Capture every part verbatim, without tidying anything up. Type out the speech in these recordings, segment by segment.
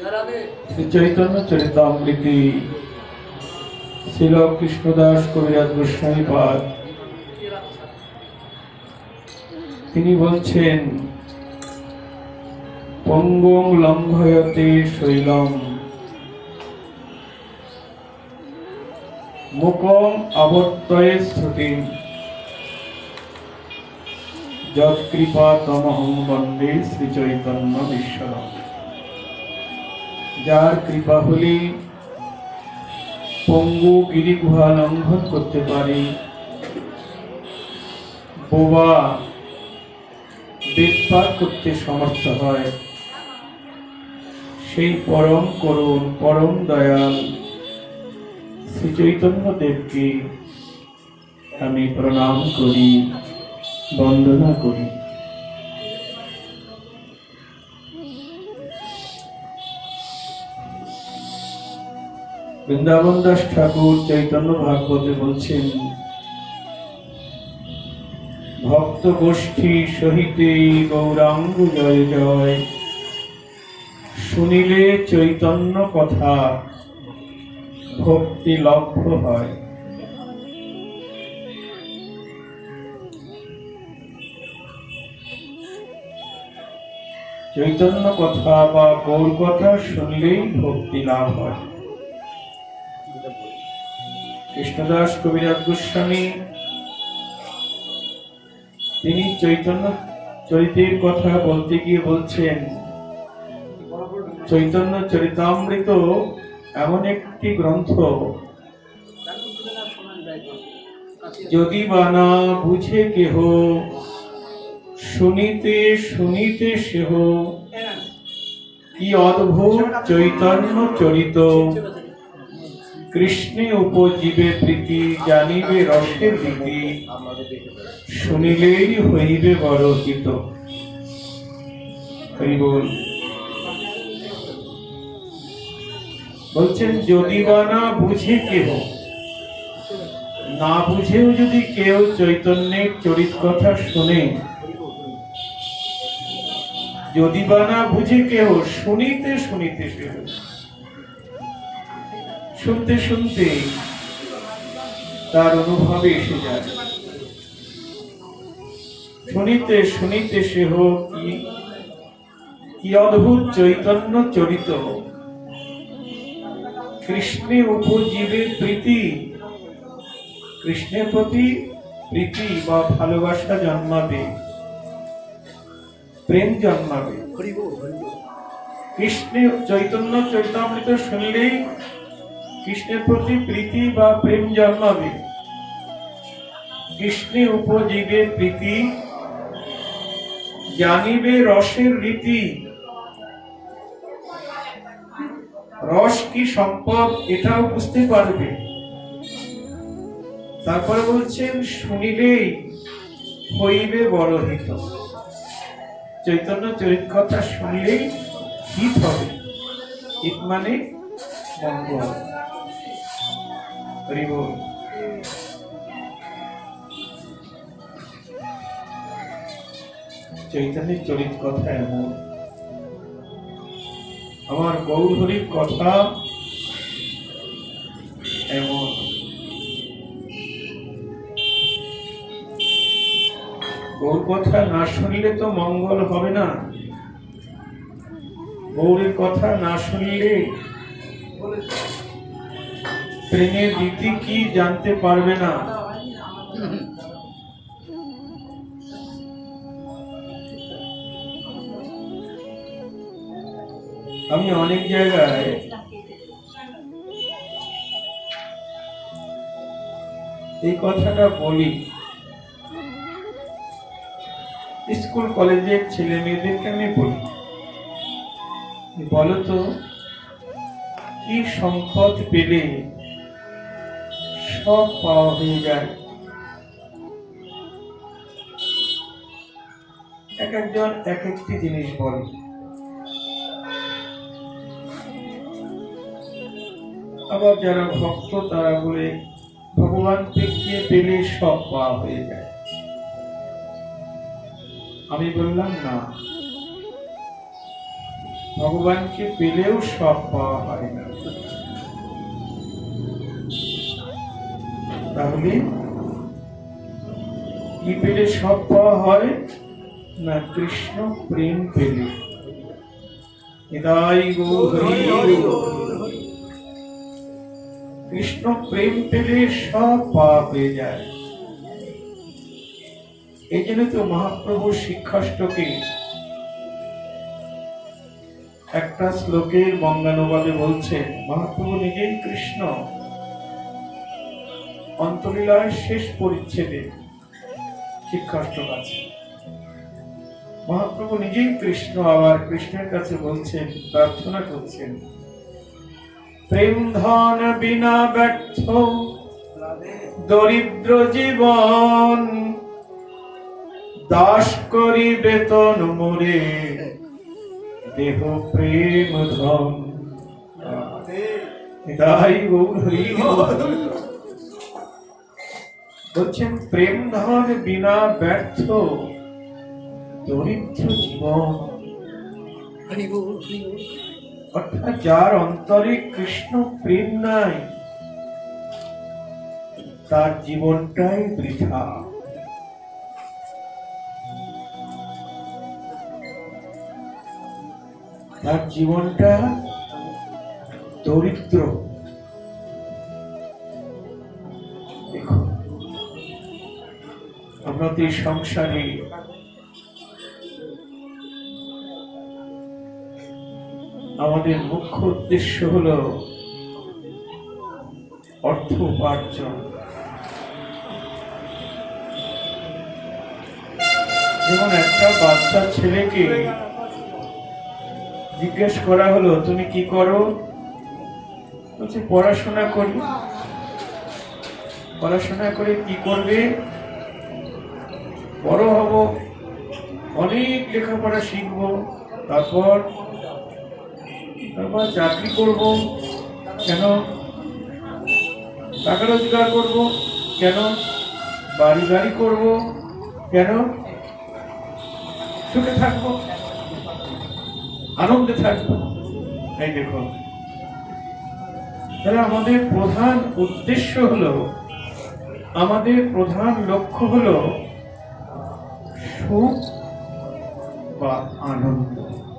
শ্রী চৈতন্য চরিতামৃতি শ্রীল কৃষ্ণদাস কবিরাজ গোস্বামী পাদ তিনি বলছেন, পঙ্গুং লঙ্ঘয়তে শৈলম মুকম আবর্তয়ে শ্রুতিম যৎকৃপা তমহং বন্দে শ্রী চৈতন্য ঈশ্বরম। যার কৃপা হলে পঙ্গু গিরি গুহা লঙ্ঘন করতে পারে, বোবা বেদ পার করতে সমর্থ হয়, সেই পরম করুণ পরম দয়াল শ্রী চৈতন্য দেবকে আমি প্রণাম করি, বন্দনা করি। বৃন্দাবন দাস ঠাকুর চৈতন্য ভাগবতে বলছেন, ভক্ত গোষ্ঠী সহিতে গৌরাঙ্গ জয় জয়, শুনিলে চৈতন্য কথা ভক্তি লভ্য হয়। চৈতন্য কথা বা গৌর কথা শুনলেই ভক্তি লাভ হয়। কৃষ্ণদাস কবিরাজ গোস্বামী তিনি চৈতন্য চরিতের কথা বলতে গিয়ে বলছেন, চৈতন্য চরিতামৃত এমন একটি গ্রন্থ, যদি বা না বুঝে কেহ, শুনিতে শুনিতে সেহ, কি অদ্ভুত চৈতন্য চরিত, কৃষ্ণে উপজীবে প্রীতি, জানিবে রসের রীতি, শুনিলেই হইবে বড় হিত। বলছেন, যদি বা না বুঝে কেহ, না বুঝেও যদি কেউ চৈতন্যের চরিত কথা শুনে, যদি বা না বুঝে কেউ, শুনিতে শুনিতে সেহ, শুনতে শুনতে তার অনুভবে এসে যায়। শুনিতে শুনিতে সেহ, কি কি অদ্ভুত চৈতন্য চরিত, কৃষ্ণে উপজীবে প্রীতি, কৃষ্ণের প্রতি প্রীতি বা ভালোবাসা জন্মাবে, প্রেম জন্মাবে। কৃষ্ণে চৈতন্য চরিতামৃত শুনলেই কৃষ্ণের প্রতি প্রীতি বা প্রেম জন্মাবে। কৃষ্ণে উপজীবে প্রীতি, জানিবে রসের রীতি। রস কি সম্পদ এটাও বুঝতে পারবে। তারপরে বলছেন, শুনিলেই হইবে বড় হিত। চৈতন্য চরিত কথা শুনলেই হিত হবে। হিত মানে মঙ্গল। চৈতন্যের চরিত কথা এমন, আমার গৌর হরির কথা এমন। গৌর কথা না শুনলে তো মঙ্গল হবে না। গৌরের কথা না শুনলে প্রেমের রীতি কি জানতে পারবে না। আমি অনেক জায়গায় এই কথাটা বলি, স্কুল কলেজের ছেলে মেয়েদেরকে আমি বলি, বলতো কি সম্পদ পেলে সব পাওয়া হয়ে যায়। এক একজন এক একটি জিনিস বলে। আবার যারা ভক্ত তারা বলে ভগবানকে পেলে সব পাওয়া হয়ে যায়। আমি বললাম না, ভগবানকে পেলেও সব পাওয়া হয় না। তাহলে কি পেলে সব পাওয়া হয় না? কৃষ্ণ প্রেম পেলে। নিতাই গৌর হরি গৌর। কৃষ্ণ প্রেম পেলে সব পাওয়া হয়ে যায়। এই জন্য তো মহাপ্রভু শিক্ষাষ্টকে একটা শ্লোকের বঙ্গানুবাদে বলছেন, মহাপ্রভু নিজেই কৃষ্ণ। অন্তলীলার শেষ পরিচ্ছেদে শিক্ষাষ্টক আছে, মহাপ্রভু নিজেই কৃষ্ণ, আবার কৃষ্ণের কাছে বলছেন, প্রার্থনা করছেন, প্রেম ধন বিনা ব্যর্থ দরিদ্র জীবন, দাস করি বেতন মোরে দেহ প্রেম ধন। বলছেন প্রেম ধন বিনা ব্যর্থ দরিদ্র জীবন, অর্থাৎ যার অন্তরে কৃষ্ণ প্রেম নাই তার জীবনটাই বৃথা। তার জীবনটা দরিদ্র। দেখো আমরা তো এই সংসারে আমাদের মুখ্য উদ্দেশ্য হলো অর্থ উপার্জন। যেমন একটা বাচ্চা ছেলেকে জিজ্ঞেস করা হলো তুমি কি করো, বলছে পড়াশোনা করি। পড়াশোনা করে কি করবে? বড় হব, অনেক লেখাপড়া শিখবো, তারপর তারপর চাকরি করব। কেন? টাকা রোজগার করব। কেন? বাড়ি গাড়ি করব। কেন? সুখে থাকবো, আনন্দে থাকবো। এই দেখো, তাহলে আমাদের প্রধান উদ্দেশ্য হলো, আমাদের প্রধান লক্ষ্য হলো সুখ বা আনন্দ।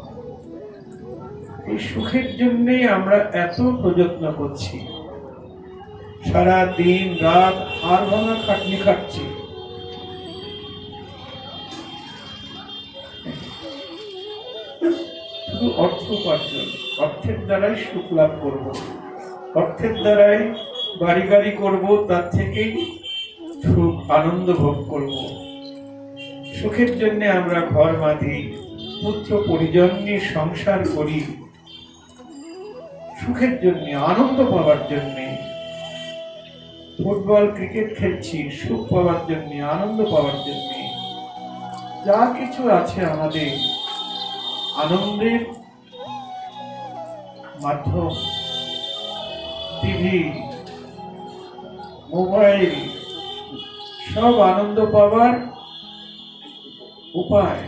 এই সুখের জন্যই আমরা এত প্রযত্ন করছি, সারা দিন রাত হাড় ভাঙা খাটনি খাচ্ছি। শুধু অর্থ উপার্জন, অর্থের দ্বারাই সুখ লাভ করব, অর্থের দ্বারাই বাড়ি গাড়ি করব, তার থেকেই সুখ আনন্দ ভোগ করব। সুখের জন্য আমরা ঘর বাঁধি, পুত্র পরিজন নিয়ে সংসার করি, সুখের জন্য, আনন্দ পাওয়ার জন্য। ফুটবল ক্রিকেট খেলছি সুখ পাওয়ার জন্য, আনন্দ পাওয়ার জন্য। যা কিছু আছে আমাদের আনন্দের মাধ্যম, টিভি, মোবাইল, সব আনন্দ পাওয়ার উপায়।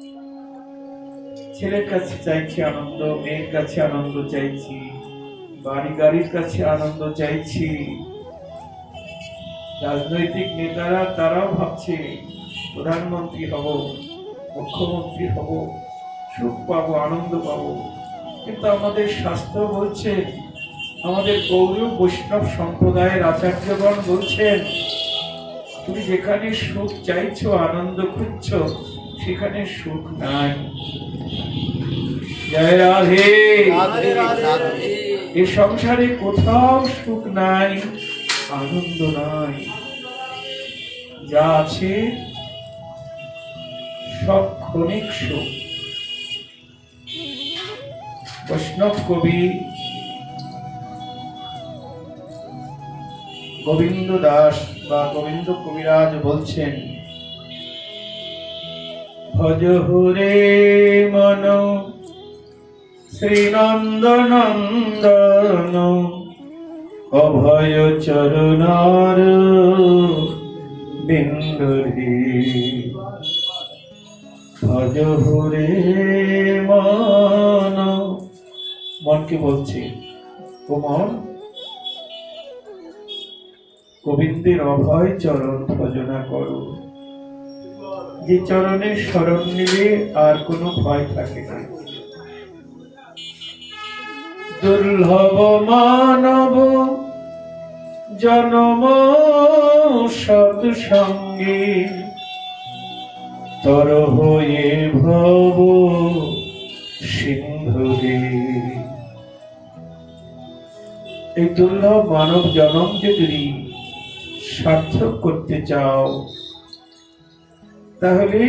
ছেলের কাছে চাইছি আনন্দ, মেয়ের কাছে আনন্দ চাইছি, বাড়ি গাড়ির কাছে আনন্দ চাইছি। রাজনৈতিক নেতারা তারাও ভাবছে প্রধানমন্ত্রী হব, মুখ্যমন্ত্রী হব, সুখ পাবো, আনন্দ পাবো। কিন্তু আমাদের শাস্ত্র বলছে, আমাদের গৌর বৈষ্ণব সম্প্রদায়ের আচার্যগণ বলছেন, তুমি যেখানে সুখ চাইছো, আনন্দ খুঁজছো, সেখানে সুখ নাই। জয় রাধে। এই সংসারে কোথাও সুখ নাই, আনন্দ নাই। যা আছে সব ক্ষণিক সুখ। বৈষ্ণব কবি গোবিন্দ দাস বা গোবিন্দ কবিরাজ বলছেন, ভজ হরে মন শ্রীনন্দ নন্দন, অভয় চরণার বিন্দুরে। ভজ হরে মন মনকে বলছে, ও মন, গোবিন্দের অভয় চরণ ভজনা করো। যে চরণের শরণ নিলে আর কোনো ভয় থাকে না। দুর্লভ মানব জনম সৎসঙ্গে, তর হয়ে ভব সিন্ধুরে। এই দুর্লভ মানব জনম যদি সার্থক করতে চাও, তাহলে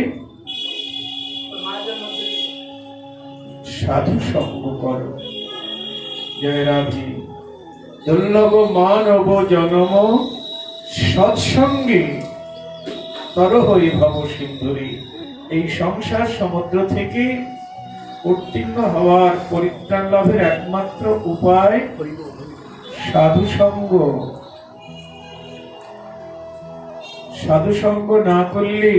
সাধু সঙ্গ করো। জয় রাধে। দুর্লভ মানব জনম সৎসঙ্গে, তর হয়ে ভব সিন্ধুরে। এই সংসার সমুদ্র থেকে উত্তীর্ণ হওয়ার, পরিত্রাণ লাভের একমাত্র উপায় সাধু সঙ্গ। সাধু সঙ্গ না করলে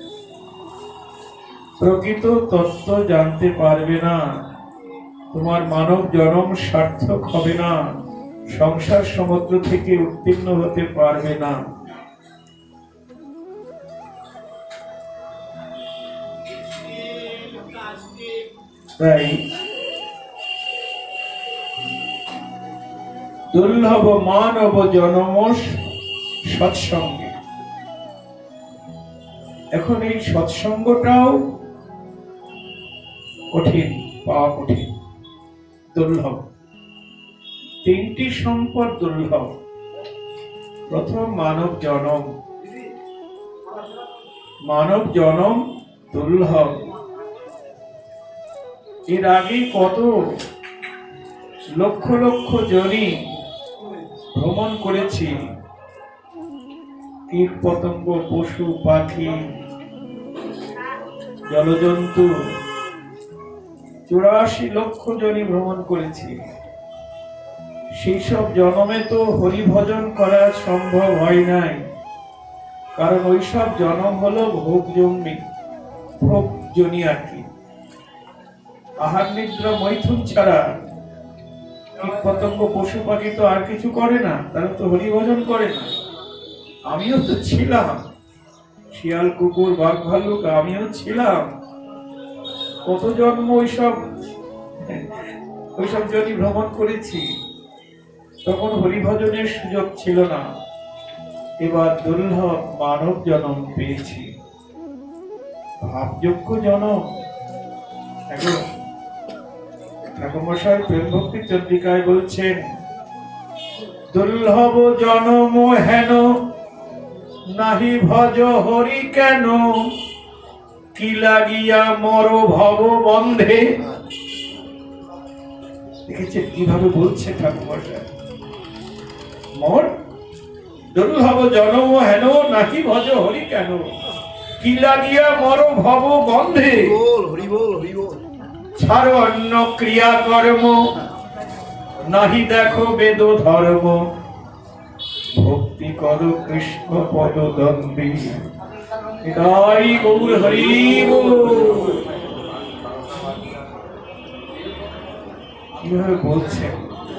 প্রকৃত তত্ত্ব জানতে পারবে না, তোমার মানব জনম সার্থক হবে না, সংসার সমুদ্র থেকে উত্তীর্ণ হতে পারবে না। তাই দুর্লভ মানব জনম সৎসঙ্গে। এখন এই সৎসঙ্গটাও কঠিন, পাওয়া কঠিন, দুর্লভ। তিনটি সম্পদ দুর্লভ। প্রথম মানব জনম। মানব জনম দুর্লভ। এর আগে কত লক্ষ লক্ষ জনই ভ্রমণ করেছি, কীট পতঙ্গ, পশু পাখি, জলজন্তু, চুরাশি লক্ষ জনই ভ্রমণ করেছি। সেই সব জনমে তো হরি ভজন করা সম্ভব হয় নাই, কারণ ওই সব জনম হলো ভোগ জন্মি, ভোগ জনি আর কি। আহার নিদ্রা মৈথুন ছাড়া কীট পতঙ্গ পশু পাখি তো আর কিছু করে না, তারা তো হরি ভজন করে না। আমিও তো ছিলাম, শিয়াল কুকুর বাঘ ভাল্লুক, আমিও ছিলাম। কত জন্ম ওইসব ওইসব জনই ভ্রমণ করেছি, তখন হরিভজনের সুযোগ ছিল না। এবার দুর্লভ মানব জনম পেয়েছি, ভাবযোগ্য জনম। ঠাকুরমশাই প্রেম ভক্তি চন্দ্রিকায় বলছেন, দুর্লভ জনম হেন, নাহি ভজ হরি কেন, কি লাগিয়া মর ভব বন্ধে। দেখেছেন কিভাবে বলছে ঠাকুরমশাই, মোর দুর্লভ জনম হেন, নাহি ভজ হরি কেন, কি লাগিয়া মর ভব বন্ধে। ছাড়ো অন্য ক্রিয়া কর্ম, নাহি দেখো বেদ ধর্ম, ভক্তি করো কৃষ্ণ পদ দ্বন্দ্বী। তাই গৌর হরি কিভাবে বলছেন।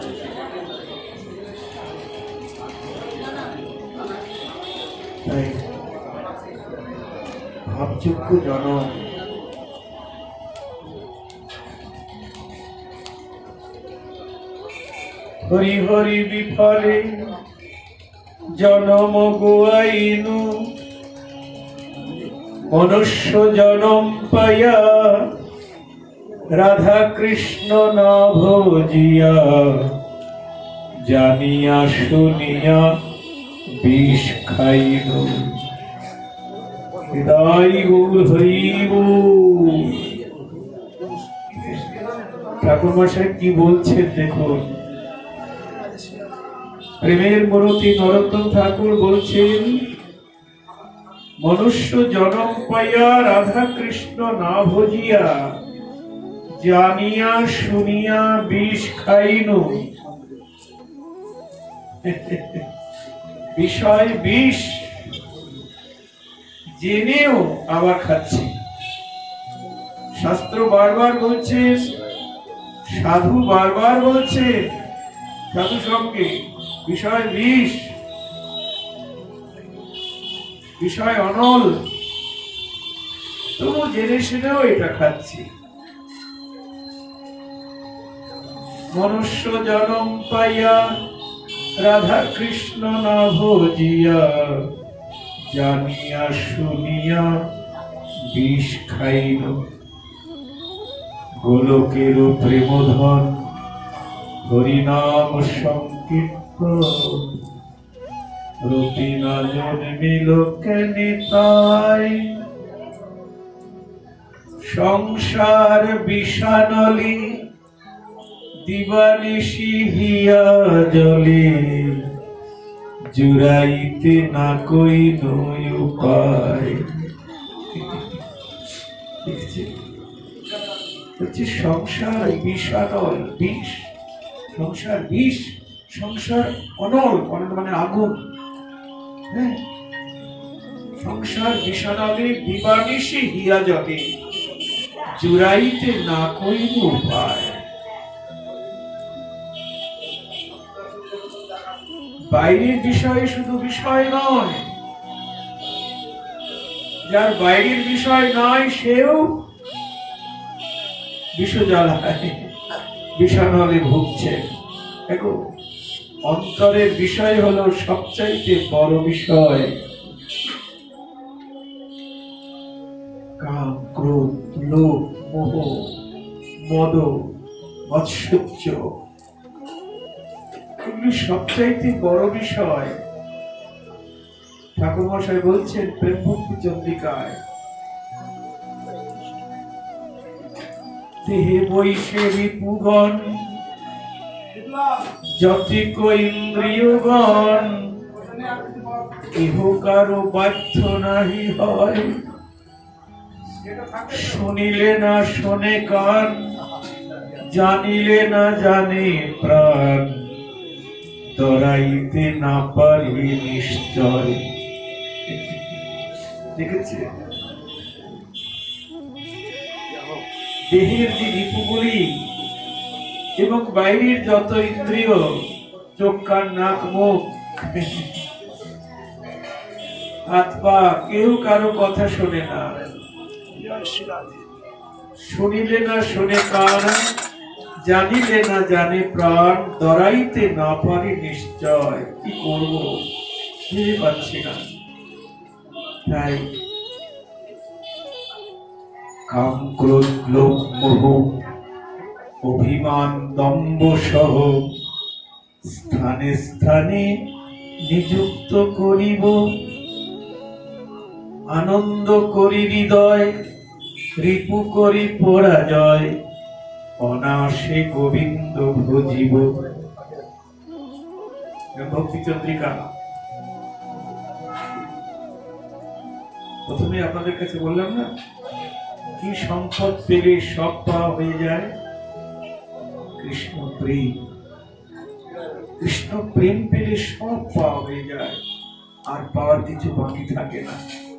তাই ভাবযোগ্য জনম। হরি হরি বিফলে জনম গোয়াইনু, মনুষ্য জনম পাইয়া রাধা কৃষ্ণ না ভজিয়া, জানিয়া শুনিয়া বিষ খাইনু। হৃদয় গৌর হরিব। ঠাকুরমশাই কি বলছেন দেখুন। প্রেমের মূর্তি নরোত্তম ঠাকুর বলছেন, মনুষ্য জনম পাইয়া রাধা কৃষ্ণ না ভজিয়া, জানিয়া শুনিয়া বিষ খাইনু। বিষয় বিষ জেনেও আবার খাচ্ছি। শাস্ত্র বারবার বলছে সাধু বারবার বলছে সাধু সঙ্গে বিষয় বিষ, বিষয় অনল, তবু জেনে শুনেও এটা খাচ্ছি। মনুষ্য জনম পাইয়া রাধা কৃষ্ণ না ভজিয়া, জানিয়া শুনিয়া বিষ খাইল। গোলকের প্রেমধন হরিনাম সংকীর্তন, রতি না জন্মিল কেনে তাই। সংসার বিষানলি দিবানিশি হিয়া জলে, জুড়াইতে না কইন উপায়। হচ্ছে সংসার বিষানল, বিষ, সংসার বিষ, সংসার অনল, অনল মানে আগুন। হ্যাঁ, সংসার বিষানলে দিবানিশি হিয়া জলে, জুড়াইতে না কইন উপায়। বাইরের বিষয় শুধু বিষয় নয়, যার বাইরের বিষয় নয় সেও বিষজ্বালায় বিষানলে ভুগছে। দেখো, অন্তরের বিষয় হলো সবচাইতে বড় বিষয়। কাম, ক্রোধ, লোভ, মোহ, মদ, মৎসর্য, এগুলি সবচাইতে বড় বিষয়। ঠাকুর মশাই বলছেন প্রেম ভক্তি চন্দ্রিকায়, দেহে বৈশে রিপুগণ যতিক ইন্দ্রিয়গণ, ইহ কারো বাধ্য নাহি হয়। শুনিলে না শোনে কান, জানিলে না জানে প্রাণ, দরাইতে না পারি নিশ্চয়। দেখেছে, দেহের যে রিপুগুলি এবং বাইরের যত ইন্দ্রিয়, চোখ, কান, নাক, মুখ, হাত পা, কেউ কারো কথা শোনে না। শুনিলে না শোনে কান, জানিলে না জানে প্রাণ, দরাইতে না পারি নিশ্চয়। কি করব, বুঝতে পারছি না। তাই কাম, ক্রোধ, লোভ, মোহ, অভিমান, দম্ভ সহ স্থানে স্থানে নিযুক্ত করিব। আনন্দ করি হৃদয়, রিপু করি পরাজয়, অনাসে গোবিন্দ ভজিব। ভক্তি চন্দ্রিকা। প্রথমে আপনাদের কাছে বললাম না, কি সম্পদ পেলে সব পাওয়া হয়ে যায়? কৃষ্ণ প্রেম। কৃষ্ণ প্রেম পেলে সব পাওয়া হয়ে যায়, আর পাওয়ার কিছু বাকি থাকে না।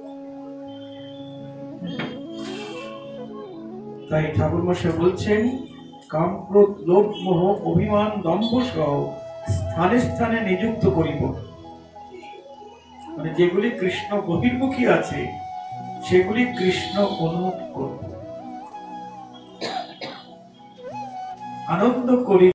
তাই ঠাকুর মশাই বলছেন, কাম, ক্রোধ, লোভ, মোহ, অভিমান, দম্ভ সহ স্থানে স্থানে নিযুক্ত করিব। মানে যেগুলি কৃষ্ণ বহির্মুখী আছে সেগুলি কৃষ্ণ উন্মুখ করব। আনন্দ করি